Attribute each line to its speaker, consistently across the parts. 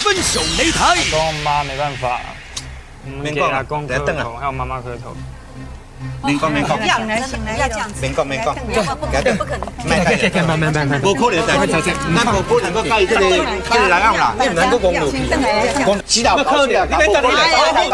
Speaker 1: 分手擂台。
Speaker 2: 跟我妈没办法，我们给阿公磕头，还有妈妈磕头。
Speaker 3: 免讲，
Speaker 4: 不要这样子，
Speaker 3: 免讲，
Speaker 4: 不可能，
Speaker 3: 无可能，咱无可能个介这个来样啦，你唔能够讲落去，讲指导考试啊，你免等你来，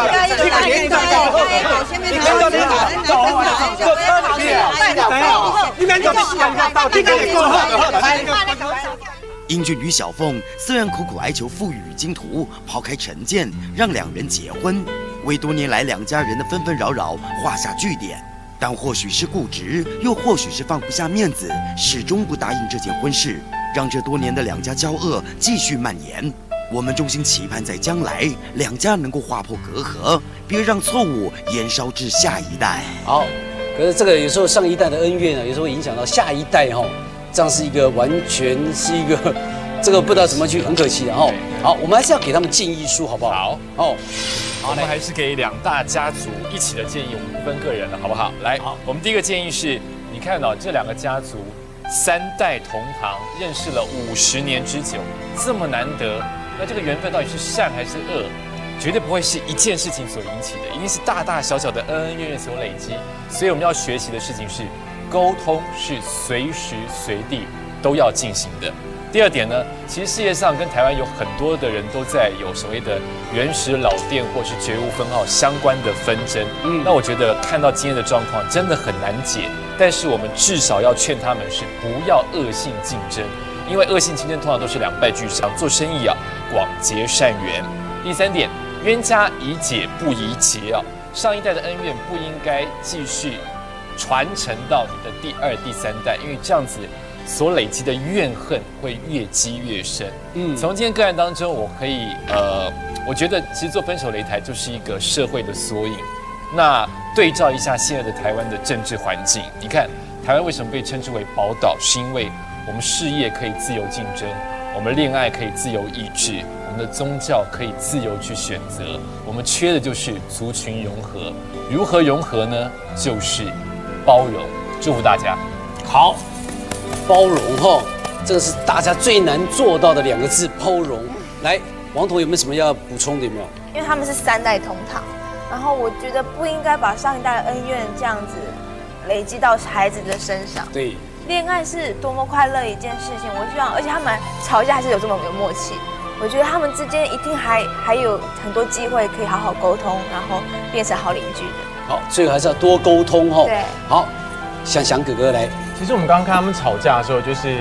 Speaker 1: 英俊与小凤虽然苦苦哀求父与金图抛开成见，让两人结婚，为多年来两家人的纷纷扰扰画下句点。但或许是固执，又或许是放不下面子，始终不答应这件婚事，让这多年的两家交恶继续蔓延。我们衷心期盼在将来两家能够划破隔阂，别让错误延烧至下一代。
Speaker 5: 好，可是这个有时候上一代的恩怨呢，有时候会影响到下一代哈。 这样是一个完全是一个，这个不知道怎么去，很可惜的哈。好，我们还是要给他们建议书，好不好？
Speaker 6: 好，
Speaker 5: 哦，
Speaker 6: 我们还是给两大家族一起的建议，我们不分个人的，好不好？来，我们第一个建议是，你看到这两个家族3代同堂，认识了50年之久，这么难得，那这个缘分到底是善还是恶？绝对不会是一件事情所引起的，一定是大大小小的恩恩怨怨所累积。所以我们要学习的事情是。 沟通是随时随地都要进行的。第二点呢，其实世界上跟台湾有很多的人都在有所谓的原始老店或是绝无分号相关的纷争。那我觉得看到今天的状况真的很难解，但是我们至少要劝他们是不要恶性竞争，因为恶性竞争通常都是两败俱伤。做生意啊，广结善缘。第三点，冤家宜解不宜结啊，上一代的恩怨不应该继续。 传承到你的第2、第3代，因为这样子所累积的怨恨会越积越深。从今天个案当中，我可以我觉得其实做分手擂台就是一个社会的缩影。那对照一下现在的台湾的政治环境，你看台湾为什么被称之为宝岛，是因为我们事业可以自由竞争，我们恋爱可以自由意志，我们的宗教可以自由去选择。我们缺的就是族群融合，如何融合呢？就是。 包容，祝福大家。
Speaker 5: 好，包容哈，这个是大家最难做到的2个字，包容。来，王彤有没有什么要补充的？有没有？
Speaker 7: 因为他们是3代同堂，然后我觉得不应该把上一代的恩怨这样子累积到孩子的身上。
Speaker 5: 对，
Speaker 7: 恋爱是多么快乐一件事情，我希望，而且他们吵架还是有这么有默契。我觉得他们之间一定还有很多机会可以好好沟通，然后变成好邻居的。
Speaker 5: 好，最后还是要多沟通哈。
Speaker 7: 对，
Speaker 5: 好，想哥哥来。
Speaker 2: 其实我们刚刚看他们吵架的时候，就是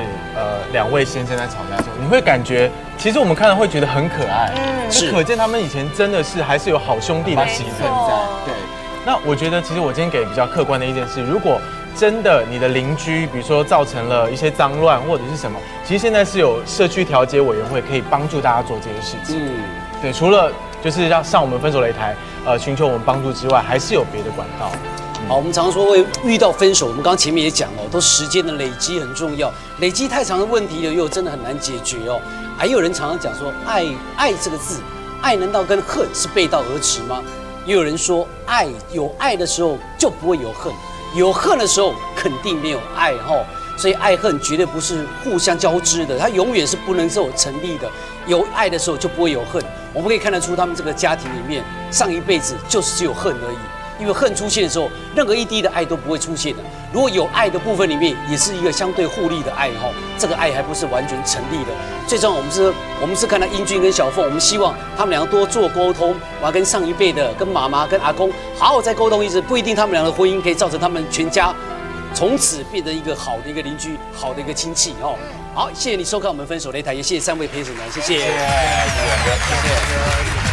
Speaker 2: 2位先生在吵架的时候，你会感觉，其实我们看了会觉得很可爱，是可见他们以前真的是还是有好兄弟的情分在。对，那我觉得其实我今天给比较客观的意见是，如果真的你的邻居，比如说造成了一些脏乱或者是什么，其实现在是有社区调解委员会可以帮助大家做这些事情。对，除了就是让上我们分手擂台。 寻求我们帮助之外，还是有别的管道。
Speaker 5: 好，我们常说会遇到分手，我们刚刚前面也讲了，都时间的累积很重要，累积太长的问题了，又真的很难解决哦。还有人常常讲说，爱这个字，爱难道跟恨是背道而驰吗？也有人说，有爱的时候就不会有恨，有恨的时候肯定没有爱哈。所以爱恨绝对不是互相交织的，它永远是不能够成立的。有爱的时候就不会有恨，我们可以看得出他们这个家庭里面上一辈子就是只有恨而已。因为恨出现的时候，任何一滴的爱都不会出现的。如果有爱的部分里面，也是一个相对互利的爱哈，这个爱还不是完全成立的。最重要，我们是看到英俊跟小凤，我们希望他们两个多做沟通，我要跟上一辈的、跟妈妈、跟阿公好好再沟通一次，不一定他们俩的婚姻可以造成他们全家从此变成一个好的一个邻居、好的一个亲戚哦。好，谢谢你收看我们分手擂台，也谢谢3位陪审团，谢谢。谢谢。